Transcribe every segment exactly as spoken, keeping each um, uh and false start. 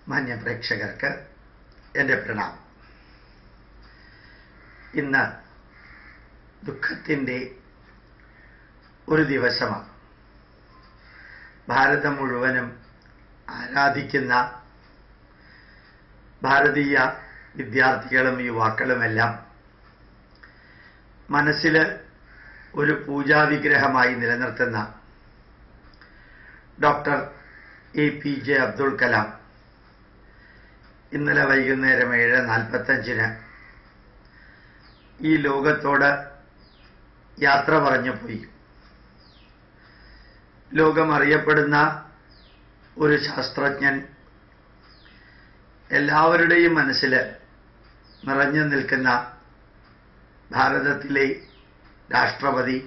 മാന്യ പ്രേക്ഷകർക്ക് എൻ്റെ പ്രണാമം. ഇന്ന് ദുഃഖത്തിൻ്റെ ഒരു ദിവസമാണ്. ഭാരതം മുഴുവനും ആരാധിക്കുന്ന ഭാരതീയ വിദ്യാർത്ഥികളും യുവാക്കളുമെല്ലാം മനസ്സിൽ ഒരു പൂജാവിഗ്രഹമായി നിലനിർത്തുന്ന doctor A P J Abdul Kalam ഇന്നലെ വൈകുന്നേരം ഏഴ് നാൽപ്പത്തഞ്ചിന് ഈ ലോകത്തോട് യാത്ര പറഞ്ഞു പോയി. ലോകം അറിയപ്പെടുന്ന ഒരു ശാസ്ത്രജ്ഞൻ, എല്ലാവരുടെയും മനസ്സിൽ നിറഞ്ഞു നിൽക്കുന്ന ഭാരതത്തിലെ രാഷ്ട്രപതി.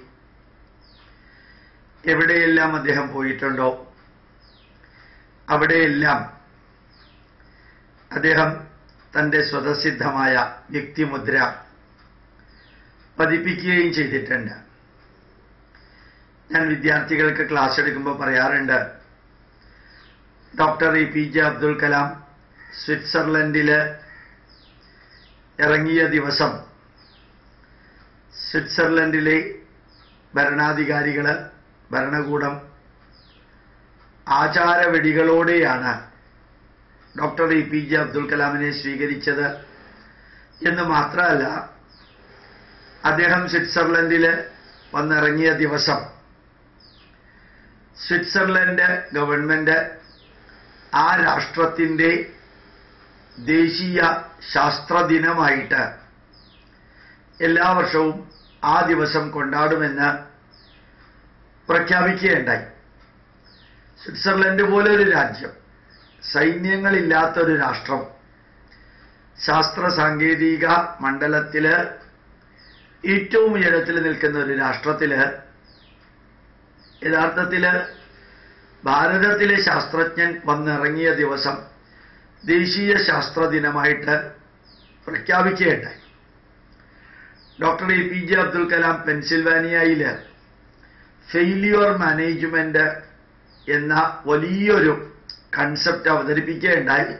എവിടെയെല്ലാം അദ്ദേഹം പോയിട്ടുണ്ടോ അവിടെയെല്ലാം അദ്ദേഹം തൻ്റെ സ്വതസിദ്ധമായ വ്യക്തിമുദ്ര പതിപ്പിക്കുകയും ചെയ്തിട്ടുണ്ട്. ഞാൻ വിദ്യാർത്ഥികൾക്ക് ക്ലാസ് എടുക്കുമ്പോൾ പറയാറുണ്ട്, doctor A P J Abdul Kalam സ്വിറ്റ്സർലൻഡിൽ ഇറങ്ങിയ ദിവസം സ്വിറ്റ്സർലൻഡിലെ ഭരണാധികാരികൾ, ഭരണകൂടം ആചാരവെടികളോടെയാണ് doctor A P J Abdul കലാമിനെ സ്വീകരിച്ചത് എന്ന് മാത്രമല്ല, അദ്ദേഹം സ്വിറ്റ്സർലൻഡിൽ വന്നിറങ്ങിയ ദിവസം സ്വിറ്റ്സർലൻഡ് ഗവൺമെന്റ് ആ രാഷ്ട്രത്തിൻ്റെ ദേശീയ ശാസ്ത്ര ദിനമായിട്ട് എല്ലാ വർഷവും ആ ദിവസം കൊണ്ടാടുമെന്ന് പ്രഖ്യാപിക്കുകയുണ്ടായി. സ്വിറ്റ്സർലൻഡ് പോലൊരു രാജ്യം, സൈന്യങ്ങളില്ലാത്തൊരു രാഷ്ട്രം, ശാസ്ത്ര സാങ്കേതിക മണ്ഡലത്തിൽ ഏറ്റവും ഉയരത്തിൽ നിൽക്കുന്ന ഒരു രാഷ്ട്രത്തിൽ യഥാർത്ഥത്തിൽ ഭാരതത്തിലെ ശാസ്ത്രജ്ഞൻ വന്നിറങ്ങിയ ദിവസം ദേശീയ ശാസ്ത്ര ദിനമായിട്ട് പ്രഖ്യാപിക്കുകയുണ്ടായി. Doctor A P J Abdul Kalam പെൻസിൽവാനിയയിൽ ഫെയിലിയർ മാനേജ്മെന്റ് എന്ന വലിയൊരു കൺസെപ്റ്റ് അവതരിപ്പിക്കുകയുണ്ടായി.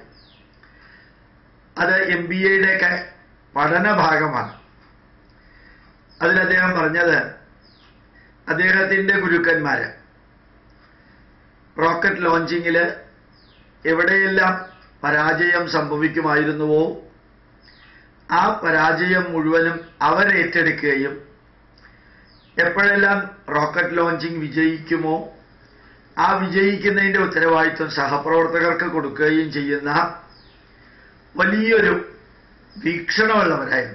അത് എം ബി എയുടെയൊക്കെ പഠന ഭാഗമാണ്. അതിൽ അദ്ദേഹം പറഞ്ഞത്, അദ്ദേഹത്തിൻ്റെ ഗുരുക്കന്മാർ റോക്കറ്റ് ലോഞ്ചിങ്ങിൽ എവിടെയെല്ലാം പരാജയം സംഭവിക്കുമായിരുന്നുവോ ആ പരാജയം മുഴുവനും അവരേറ്റെടുക്കുകയും എപ്പോഴെല്ലാം റോക്കറ്റ് ലോഞ്ചിങ് വിജയിക്കുമോ ആ വിജയിക്കുന്നതിൻ്റെ ഉത്തരവാദിത്വം സഹപ്രവർത്തകർക്ക് കൊടുക്കുകയും ചെയ്യുന്ന വലിയൊരു വീക്ഷണമുള്ളവരായിരുന്നു.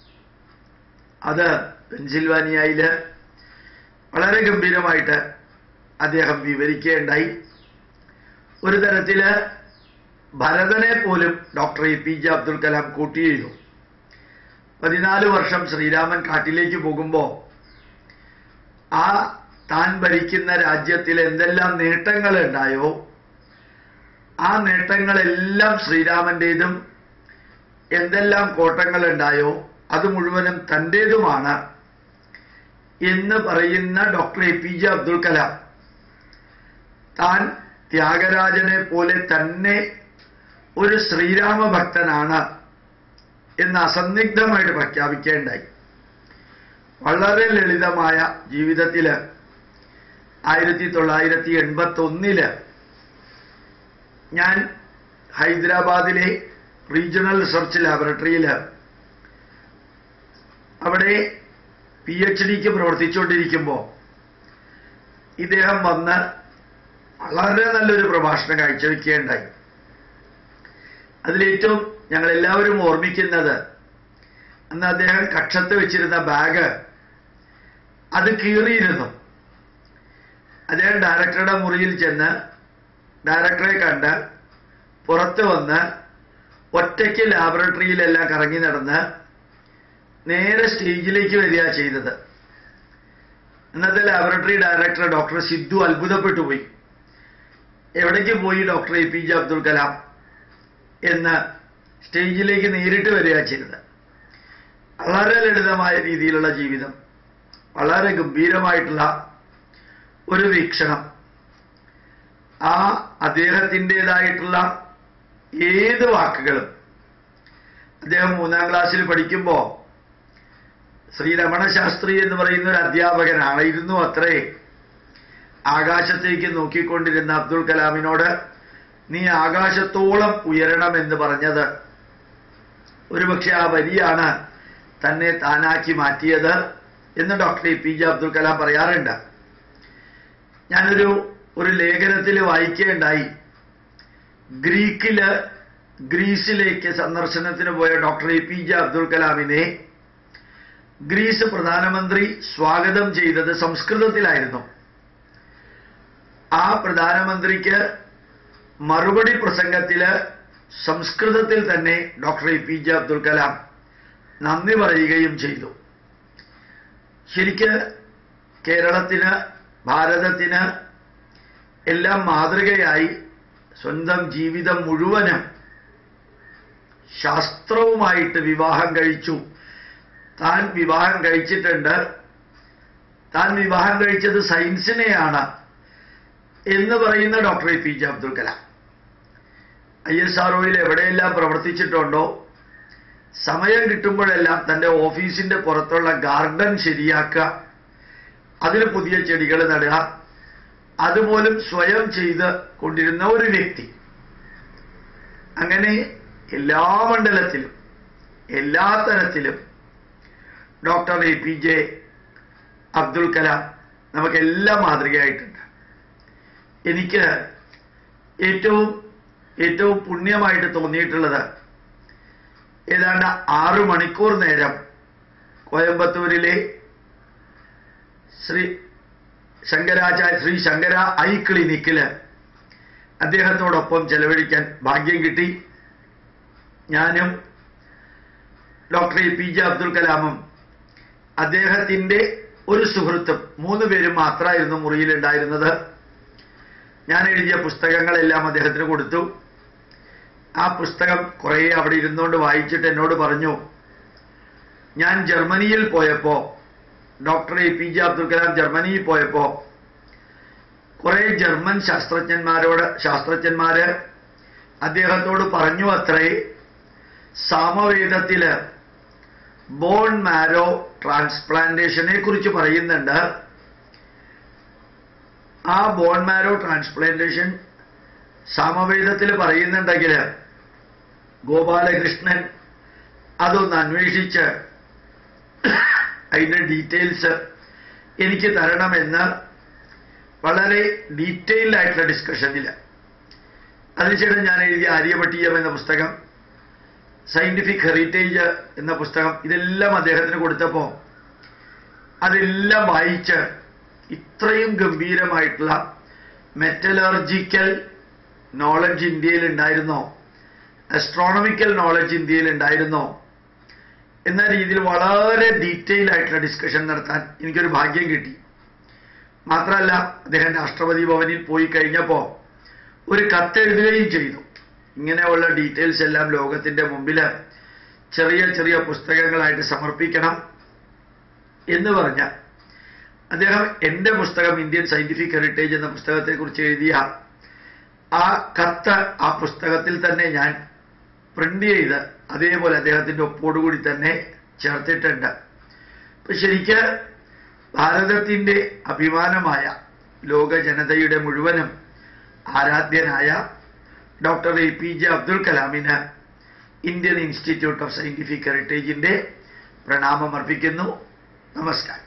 അത് പെൻസിൽവാനിയയിൽ വളരെ ഗംഭീരമായിട്ട് അദ്ദേഹം വിവരിക്കുകയുണ്ടായി. ഒരു തരത്തിൽ ഭരതനെ പോലും doctor A P J Abdul Kalam കൂട്ടി ചെയ്തു. പതിനാല് വർഷം ശ്രീരാമൻ കാട്ടിലേക്ക് പോകുമ്പോൾ ആ താൻ ഭരിക്കുന്ന രാജ്യത്തിൽ എന്തെല്ലാം നേട്ടങ്ങൾ ഉണ്ടായോ ആ നേട്ടങ്ങളെല്ലാം ശ്രീരാമൻ്റേതും, എന്തെല്ലാം കോട്ടങ്ങൾ ഉണ്ടായോ അത് മുഴുവനും തൻ്റേതുമാണ് എന്ന് പറയുന്ന doctor A P J Abdul Kalam താൻ ത്യാഗരാജനെ പോലെ തന്നെ ഒരു ശ്രീരാമ ഭക്തനാണ് എന്ന് അസന്നിഗ്ധമായിട്ട് പ്രഖ്യാപിക്കുകയുണ്ടായി. വളരെ ലളിതമായ ജീവിതത്തിൽ ആയിരത്തി തൊള്ളായിരത്തി എൺപത്തി ഒന്നില് ഞാൻ ഹൈദരാബാദിലെ റീജിയണൽ റിസർച്ച് ലാബറട്ടറിയിൽ അവിടെ പി എച്ച് ഡിക്ക് പ്രവർത്തിച്ചുകൊണ്ടിരിക്കുമ്പോൾ ഇദ്ദേഹം വന്ന് വളരെ നല്ലൊരു പ്രഭാഷണം കാഴ്ചവെക്കുകയുണ്ടായി. അതിലേറ്റവും ഞങ്ങളെല്ലാവരും ഓർമ്മിക്കുന്നത്, അന്ന് അദ്ദേഹം കക്ഷത്ത് വെച്ചിരുന്ന ബാഗ് അത് കീറിയിരുന്നു. അദ്ദേഹം ഡയറക്ടറുടെ മുറിയിൽ ചെന്ന് ഡയറക്ടറെ കണ്ട് പുറത്ത് വന്ന് ഒറ്റയ്ക്ക് ലാബറട്ടറിയിലെല്ലാം കറങ്ങി നടന്ന് നേരെ സ്റ്റേജിലേക്ക് വരിക ചെയ്തത്. ഇന്നത്തെ ലാബറട്ടറി ഡയറക്ടർ ഡോക്ടർ സിദ്ധു അത്ഭുതപ്പെട്ടു പോയി. എവിടേക്ക് പോയി doctor A P J Abdul Kalam എന്ന് സ്റ്റേജിലേക്ക് നേരിട്ട് വരിക ചെയ്തത്. വളരെ ലളിതമായ രീതിയിലുള്ള ജീവിതം, വളരെ ഗംഭീരമായിട്ടുള്ള ഒരു വീക്ഷണം, ആ അദ്ദേഹത്തിൻ്റെതായിട്ടുള്ള ഏത് വാക്കുകളും അദ്ദേഹം മൂന്നാം ക്ലാസ്സിൽ പഠിക്കുമ്പോൾ ശ്രീ രമണ ശാസ്ത്രി എന്ന് പറയുന്ന ഒരു അധ്യാപകനായിരുന്നു അത്രേ ആകാശത്തേക്ക് നോക്കിക്കൊണ്ടിരുന്ന അബ്ദുൽ കലാമിനോട് നീ ആകാശത്തോളം ഉയരണമെന്ന് പറഞ്ഞത്. ഒരുപക്ഷെ ആ വരിയാണ് തന്നെ താനാക്കി മാറ്റിയത് എന്ന് doctor A P J Abdul Kalam പറയാറുണ്ട്. ഞാനൊരു ഒരു ലേഖനത്തിൽ വായിക്കുകയുണ്ടായി, ഗ്രീക്കില് ഗ്രീസിലേക്ക് സന്ദർശനത്തിന് പോയ doctor A P J Abdul കലാമിനെ ഗ്രീസ് പ്രധാനമന്ത്രി സ്വാഗതം ചെയ്തത് സംസ്കൃതത്തിലായിരുന്നു. ആ പ്രധാനമന്ത്രിക്ക് മറുപടി പ്രസംഗത്തില് സംസ്കൃതത്തിൽ തന്നെ doctor A P J Abdul Kalam നന്ദി പറയുകയും ചെയ്തു. ശരിക്ക് കേരളത്തിന്, ഭാരതത്തിന് എല്ലാം മാതൃകയായി സ്വന്തം ജീവിതം മുഴുവനും ശാസ്ത്രവുമായിട്ട് വിവാഹം കഴിച്ചു. താൻ വിവാഹം കഴിച്ചിട്ടുണ്ട്, താൻ വിവാഹം കഴിച്ചത് സയൻസിനെയാണ് എന്ന് പറയുന്ന doctor A P J Abdul Kalam I S R ഒയിൽ എവിടെയെല്ലാം പ്രവർത്തിച്ചിട്ടുണ്ടോ സമയം കിട്ടുമ്പോഴെല്ലാം തൻ്റെ ഓഫീസിന്റെ പുറത്തുള്ള ഗാർഡൻ ശരിയാക്കുക, അതിൽ പുതിയ ചെടികൾ നടുക, അതുപോലും സ്വയം ചെയ്ത് കൊണ്ടിരുന്ന ഒരു വ്യക്തി. അങ്ങനെ എല്ലാ മണ്ഡലത്തിലും എല്ലാ തരത്തിലും doctor A P J Abdul Kalam നമുക്കെല്ലാം മാതൃകയായിട്ടുണ്ട്. എനിക്ക് ഏറ്റവും ഏറ്റവും പുണ്യമായിട്ട് തോന്നിയിട്ടുള്ളത് ഏതാണ്ട് ആറു മണിക്കൂർ നേരം കോയമ്പത്തൂരിലെ ശ്രീ ശങ്കരാചാര്യ ശ്രീ ശങ്കര ഐ ക്ലിനിക്കില് അദ്ദേഹത്തോടൊപ്പം ചെലവഴിക്കാൻ ഭാഗ്യം കിട്ടി. ഞാനും doctor A P J Abdul കലാമും അദ്ദേഹത്തിൻ്റെ ഒരു സുഹൃത്തും മൂന്ന് പേരും മാത്രമായിരുന്നു മുറിയിലുണ്ടായിരുന്നത്. ഞാൻ എഴുതിയ പുസ്തകങ്ങളെല്ലാം അദ്ദേഹത്തിന് കൊടുത്തു. ആ പുസ്തകം കുറേ അവിടെ ഇരുന്നുകൊണ്ട് വായിച്ചിട്ട് എന്നോട് പറഞ്ഞു, ഞാൻ ജർമ്മനിയിൽ പോയപ്പോൾ, doctor A P J Abdul Kalam ജർമ്മനിയിൽ പോയപ്പോൾ കുറേ ജർമ്മൻ ശാസ്ത്രജ്ഞന്മാരോട് ശാസ്ത്രജ്ഞന്മാര് അദ്ദേഹത്തോട് പറഞ്ഞു അത്രേ, സാമവേദത്തില് ബോൺ മാരോ ട്രാൻസ്പ്ലാന്റേഷനെ കുറിച്ച് പറയുന്നുണ്ട്. ആ ബോൺ മാരോ ട്രാൻസ്പ്ലാന്റേഷൻ സാമവേദത്തിൽ പറയുന്നുണ്ടെങ്കിൽ ഗോപാലകൃഷ്ണൻ അതൊന്ന് അന്വേഷിച്ച് അതിൻ്റെ ഡീറ്റെയിൽസ് എനിക്ക് തരണമെന്ന് വളരെ ഡീറ്റെയിൽഡ് ആയിട്ടുള്ള ഡിസ്കഷനിൽ, അതിനുശേഷം ഞാൻ എഴുതിയ ആര്യഭട്ടീയം എന്ന പുസ്തകം, സയന്റിഫിക് ഹെറിറ്റേജ് എന്ന പുസ്തകം, ഇതെല്ലാം അദ്ദേഹത്തിന് കൊടുത്തപ്പോൾ അതെല്ലാം വായിച്ച് ഇത്രയും ഗംഭീരമായിട്ടുള്ള മെറ്റലർജിക്കൽ നോളജ് ഇന്ത്യയിൽ ഉണ്ടായിരുന്നോ, അസ്ട്രോണമിക്കൽ നോളജ് ഇന്ത്യയിൽ ഉണ്ടായിരുന്നോ എന്ന രീതിയിൽ വളരെ ഡീറ്റെയിൽ ആയിട്ടുള്ള ഡിസ്കഷൻ നടത്താൻ എനിക്കൊരു ഭാഗ്യം കിട്ടി. മാത്രമല്ല, അദ്ദേഹം രാഷ്ട്രപതി ഭവനിൽ പോയി കഴിഞ്ഞപ്പോൾ ഒരു കത്തെഴുതുകയും ചെയ്തു. ഇങ്ങനെയുള്ള ഡീറ്റെയിൽസ് എല്ലാം ലോകത്തിൻ്റെ മുമ്പിൽ ചെറിയ ചെറിയ പുസ്തകങ്ങളായിട്ട് സമർപ്പിക്കണം എന്ന് പറഞ്ഞ അദ്ദേഹം എൻ്റെ പുസ്തകം ഇന്ത്യൻ സയന്റിഫിക് ഹെറിറ്റേജ് എന്ന പുസ്തകത്തെക്കുറിച്ച് എഴുതിയ ആ കത്ത് ആ പുസ്തകത്തിൽ തന്നെ ഞാൻ പ്രിന്റ് ചെയ്ത് അതേപോലെ അദ്ദേഹത്തിൻ്റെ ഒപ്പോടുകൂടി തന്നെ ചേർത്തിട്ടുണ്ട്. അപ്പൊ ശരിക്ക് ഭാരതത്തിൻ്റെ അഭിമാനമായ ലോക ജനതയുടെ മുഴുവനും ആരാധ്യനായ doctor A P J Abdul കലാമിന് ഇന്ത്യൻ ഇൻസ്റ്റിറ്റ്യൂട്ട് ഓഫ് സയന്റിഫിക് ഹെറിറ്റേജിന്റെ പ്രണാമം അർപ്പിക്കുന്നു. നമസ്കാരം.